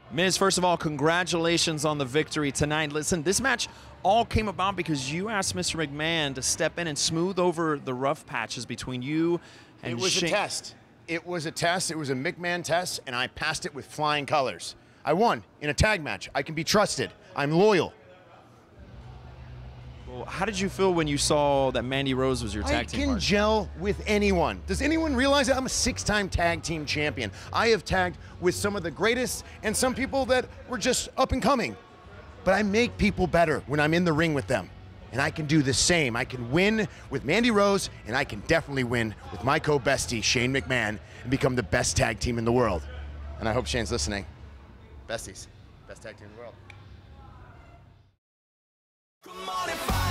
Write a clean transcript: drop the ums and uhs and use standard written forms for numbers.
Miz, first of all, congratulations on the victory tonight. Listen, this match all came about because you asked Mr. McMahon to step in and smooth over the rough patches between you and It was Shane. a test. It was a test. It was a McMahon test, and I passed it with flying colors. I won in a tag match. I can be trusted. I'm loyal. Well, how did you feel when you saw that Mandy Rose was your tag team I can partner? gel with anyone. Does anyone realize that I'm a 6-time tag team champion? I have tagged with some of the greatest and some people that were just up and coming. But I make people better when I'm in the ring with them. And I can do the same. I can win with Mandy Rose, and I can definitely win with my co-bestie, Shane McMahon, and become the best tag team in the world. And I hope Shane's listening. Besties, best tag team in the world. Come on and fight.